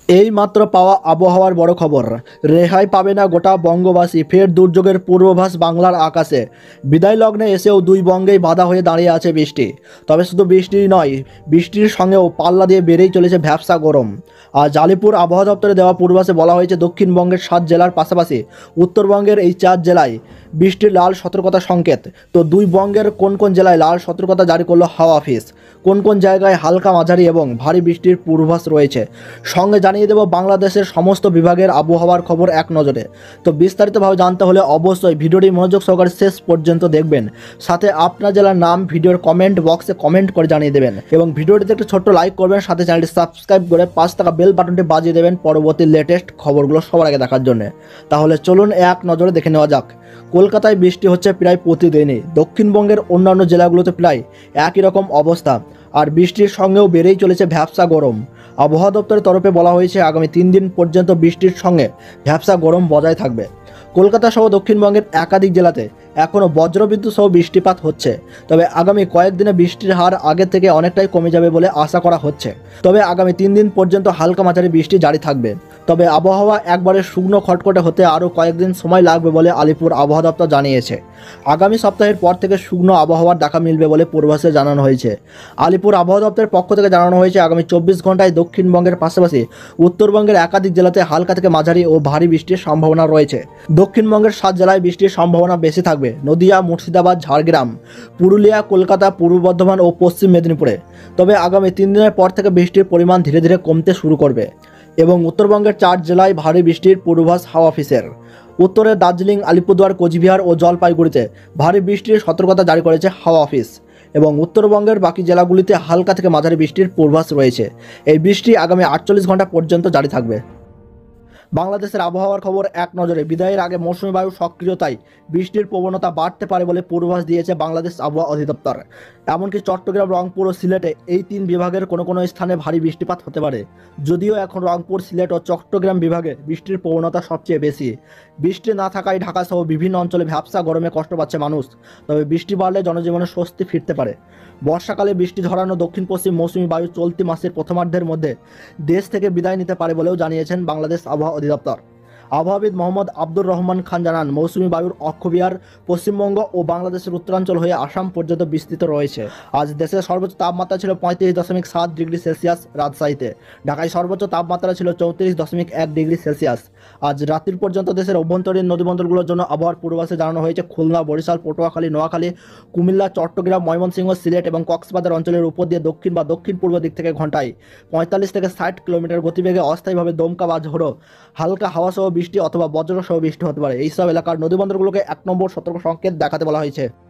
এই মাত্র পাওয়া আবহাওয়ার বড় খবর, রেহাই পাবে না গোটা বঙ্গবাসী, ফের দুর্যোগের পূর্বাভাস বাংলার আকাশে। বিদায় লগ্নে এসেও দুই বঙ্গেই বাধা হয়ে দাঁড়িয়ে আছে বৃষ্টি। তবে শুধু বৃষ্টিই নয়, বৃষ্টির সঙ্গেও পাল্লা দিয়ে বেড়েই চলেছে ভ্যাপসা গরম। আজ আলিপুর আবহাওয়া দপ্তরে দেওয়া পূর্বাভাসে বলা হয়েছে দক্ষিণবঙ্গের 7 জেলার পাশাপাশি উত্তরবঙ্গের এই 4 জেলায় বৃষ্টির লাল সতর্কতা সংকেত। তো দুই বঙ্গের কোন কোন জেলায় লাল সতর্কতা জারি করলো হাওয়া অফিস, কোন কোন জায়গায় হালকা মাঝারি এবং ভারী বৃষ্টির পূর্বাভাস রয়েছে, সঙ্গে জানিয়ে দেব বাংলাদেশের সমস্ত বিভাগের আবহাওয়ার খবর এক নজরে। তো বিস্তারিতভাবে জানতে হলে অবশ্যই ভিডিওটি মনোযোগ সহকারে শেষ পর্যন্ত দেখবেন। সাথে আপনার জেলার নাম ভিডিওর কমেন্ট বক্সে কমেন্ট করে জানিয়ে দেবেন এবং ভিডিওটিতে একটু ছোট্ট লাইক করবেন, সাথে চ্যানেলটি সাবস্ক্রাইব করে 5 টাকা বেল বাটনটি বাজিয়ে দেবেন পরবর্তী লেটেস্ট খবরগুলো সবার আগে দেখার জন্য। তাহলে চলুন এক নজরে দেখে নেওয়া যাক। কলকাতায় বৃষ্টি হচ্ছে প্রায় প্রতিদিনই, দক্ষিণবঙ্গের অন্যান্য জেলাগুলোতে প্রায় একই রকম অবস্থা, আর বৃষ্টির সঙ্গেও বেড়েই চলেছে ভ্যাপসা গরম। আবহাওয়া দপ্তরের তরফে বলা হয়েছে আগামী 3 দিন পর্যন্ত বৃষ্টির সঙ্গে ভ্যাপসা গরম বজায় থাকবে। কলকাতা সহ দক্ষিণবঙ্গের একাধিক জেলাতে এখনও বজ্রবিদ্যুৎ সহ বৃষ্টিপাত হচ্ছে, তবে আগামী কয়েকদিনে বৃষ্টির হার আগের থেকে অনেকটাই কমে যাবে বলে আশা করা হচ্ছে। তবে আগামী 3 দিন পর্যন্ত হালকা মাঝারি বৃষ্টি জারি থাকবে। তবে আবহাওয়া একবারে শুকনো খটখটে হতে আরও কয়েকদিন সময় লাগবে বলে আলিপুর আবহাওয়া দপ্তর জানিয়েছে। আগামী সপ্তাহের পর থেকে শুকনো আবহাওয়ার দেখা মিলবে বলে পূর্বাভাসে জানানো হয়েছে। আলিপুর আবহাওয়া দপ্তরের পক্ষ থেকে জানানো হয়েছে আগামী 24 ঘন্টায় দক্ষিণবঙ্গের পাশাপাশি উত্তরবঙ্গের একাধিক জেলাতে হালকা থেকে মাঝারি ও ভারী বৃষ্টির সম্ভাবনা রয়েছে। দক্ষিণবঙ্গের 7 জেলায় বৃষ্টির সম্ভাবনা বেশি থাকবে: নদিয়া, মুর্শিদাবাদ, ঝাড়গ্রাম, পুরুলিয়া, কলকাতা, পূর্ব বর্ধমান ও পশ্চিম মেদিনীপুরে। তবে আগামী 3 দিনের পর থেকে বৃষ্টির পরিমাণ ধীরে ধীরে কমতে শুরু করবে এবং উত্তরবঙ্গের 4 জেলায় ভারী বৃষ্টির পূর্বাভাস হাওয়া অফিসের। উত্তরে দার্জিলিং, আলিপুরদুয়ার, কোচবিহার ও জলপাইগুড়িতে ভারী বৃষ্টির সতর্কতা জারি করেছে হাওয়া অফিস এবং উত্তরবঙ্গের বাকি জেলাগুলিতে হালকা থেকে মাঝারি বৃষ্টির পূর্বাভাস রয়েছে। এই বৃষ্টি আগামী 48 ঘন্টা পর্যন্ত জারি থাকবে। বাংলাদেশের আবহাওয়ার খবর এক নজরে। বিদায়ের আগে মৌসুমী বায়ু সক্রিয়তায় বৃষ্টির প্রবণতা বাড়তে পারে বলে পূর্বাভাস দিয়েছে বাংলাদেশ আবহাওয়া অধিদপ্তর। এমনকি চট্টগ্রাম, রংপুর ও সিলেটে এই 3 বিভাগের কোনো কোনো স্থানে ভারী বৃষ্টিপাত হতে পারে। যদিও এখন রংপুর, সিলেট ও চট্টগ্রাম বিভাগে বৃষ্টির প্রবণতা সবচেয়ে বেশি। বৃষ্টি না থাকায় ঢাকা সহ বিভিন্ন অঞ্চলে ভ্যাপসা গরমে কষ্ট পাচ্ছে মানুষ। তবে বৃষ্টি বাড়লে জনজীবনে স্বস্তি ফিরতে পারে। বর্ষাকালে বৃষ্টি ঝরানো দক্ষিণ পশ্চিম মৌসুমী বায়ু চলতি মাসের প্রথমার্ধের মধ্যে দেশ থেকে বিদায় নিতে পারে বলেও জানিয়েছেন বাংলাদেশ আবহাওয়া অধিদপ্তর। আবহাওয়াবিদ মোহাম্মদ আব্দুর রহমান খান জানান, মৌসুমী বায়ুর অক্ষবিহার পশ্চিমবঙ্গ ও বাংলাদেশের উত্তরাঞ্চল হয়ে আসাম পর্যন্ত বিস্তৃত রয়েছে। আজ দেশের সর্বোচ্চ তাপমাত্রা ছিল 35.7 ডিগ্রি সেলসিয়াস রাজশাহীতে। ঢাকায় সর্বোচ্চ তাপমাত্রা ছিল 34.1 ডিগ্রি সেলসিয়াস। আজ রাত্রির পর্যন্ত দেশের অভ্যন্তরীণ নদীবন্দরগুলোর জন্য আবহাওয়ার পূর্বাভাসে জানানো হয়েছে খুলনা, বরিশাল, পটুয়াখালী, নোয়াখালী, কুমিল্লা, চট্টগ্রাম, ময়মনসিংহ, সিলেট এবং কক্সবাজার অঞ্চলের উপর দিয়ে দক্ষিণ বা দক্ষিণ পূর্ব দিক থেকে ঘন্টায় 45 থেকে 60 কিলোমিটার গতিবেগে অস্থায়ীভাবে দমকা বা ঝোড়ো হালকা হাওয়া সহ বৃষ্টি অথবা বজ্র সহ বৃষ্টি হতে পারে। এইসব এলাকার নদীবন্দরগুলোকে 1 নম্বর সতর্ক সংকেত দেখাতে বলা হয়েছে।